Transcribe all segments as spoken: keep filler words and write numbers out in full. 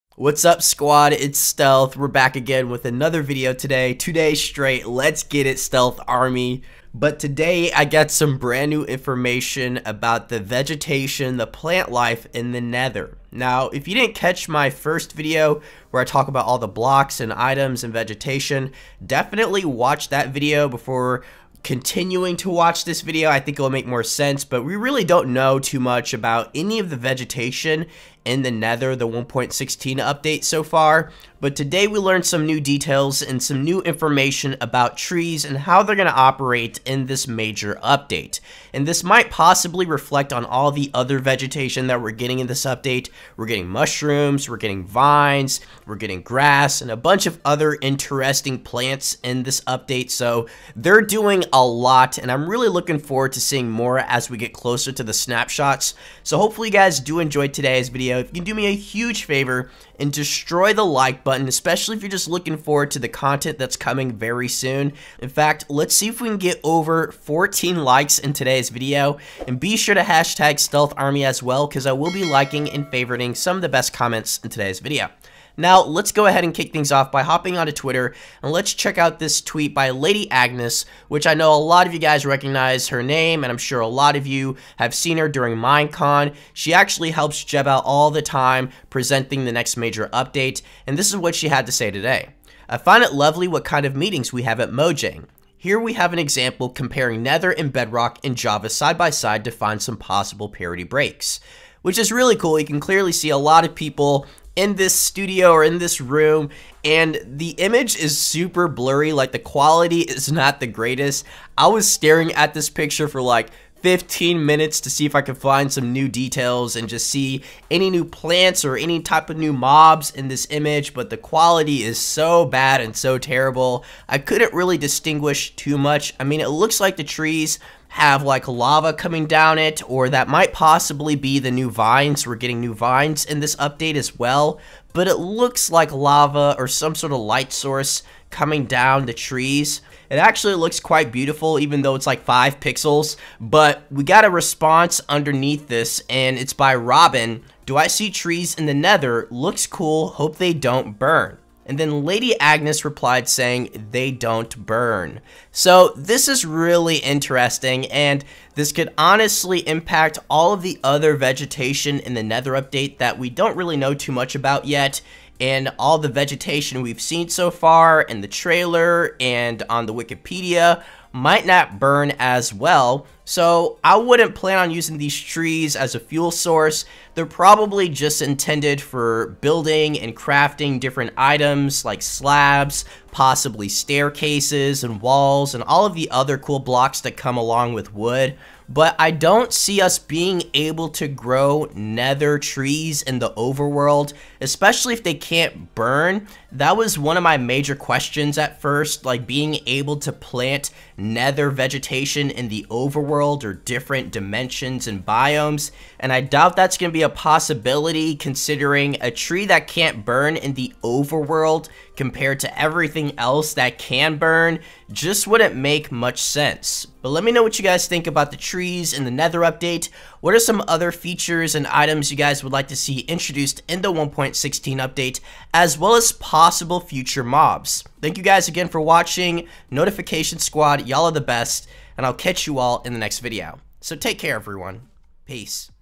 What's up, squad? It's Stealth. We're back again with another video today. Two days straight. Let's get it, Stealth Army. But today I got some brand new information about the vegetation, the plant life in the Nether. Now, if you didn't catch my first video where I talk about all the blocks and items and vegetation, definitely watch that video before continuing to watch this video. I think it'll make more sense, but we really don't know too much about any of the vegetation in the Nether, the one point sixteen update so far. But today we learned some new details and some new information about trees and how they're going to operate in this major update. And this might possibly reflect on all the other vegetation that we're getting in this update. We're getting mushrooms, we're getting vines, we're getting grass, and a bunch of other interesting plants in this update. So they're doing a lot, and I'm really looking forward to seeing more as we get closer to the snapshots. So hopefully you guys do enjoy today's video. If you can do me a huge favor and destroy the like button, especially if you're just looking forward to the content that's coming very soon. In fact, let's see if we can get over fourteen likes in today's video, and be sure to hashtag Stealth Army as well, because I will be liking and favoriting some of the best comments in today's video. Now, let's go ahead and kick things off by hopping onto Twitter, and let's check out this tweet by Lady Agnes, which I know a lot of you guys recognize her name, and I'm sure a lot of you have seen her during Minecon. She actually helps Jeb out all the time, presenting the next major update, and this is what she had to say today. I find it lovely what kind of meetings we have at Mojang. Here we have an example comparing Nether and Bedrock and Java side by side to find some possible parity breaks, which is really cool. You can clearly see a lot of people in this studio or in this room, and the image is super blurry. Like, the quality is not the greatest. I was staring at this picture for like fifteen minutes to see if I could find some new details and just see any new plants or any type of new mobs in this image, but the quality is so bad and so terrible. I couldn't really distinguish too much. I mean, it looks like the trees have like lava coming down it, or that might possibly be the new vines. We're getting new vines in this update as well, but it looks like lava or some sort of light source coming down the trees. It actually looks quite beautiful, even though it's like five pixels, but we got a response underneath this, and it's by Robin. Do I see trees in the Nether? Looks cool, hope they don't burn. And then Lady Agnes replied saying, they don't burn. So this is really interesting, and this could honestly impact all of the other vegetation in the Nether update that we don't really know too much about yet. And all the vegetation we've seen so far in the trailer and on the Wikipedia might not burn as well. So I wouldn't plan on using these trees as a fuel source. They're probably just intended for building and crafting different items like slabs, possibly staircases and walls, and all of the other cool blocks that come along with wood. But I don't see us being able to grow Nether trees in the overworld, especially if they can't burn. That was one of my major questions at first, like being able to plant Nether vegetation in the overworld or different dimensions and biomes. And I doubt that's going to be a possibility, considering a tree that can't burn in the overworld compared to everything else that can burn just wouldn't make much sense. But let me know what you guys think about the trees in the Nether update. What are some other features and items you guys would like to see introduced in the one point sixteen update, as well as possible future mobs? Thank you guys again for watching. Notification Squad, y'all are the best, and I'll catch you all in the next video. So take care, everyone. Peace.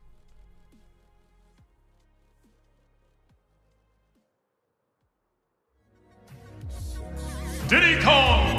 Diddy Kong!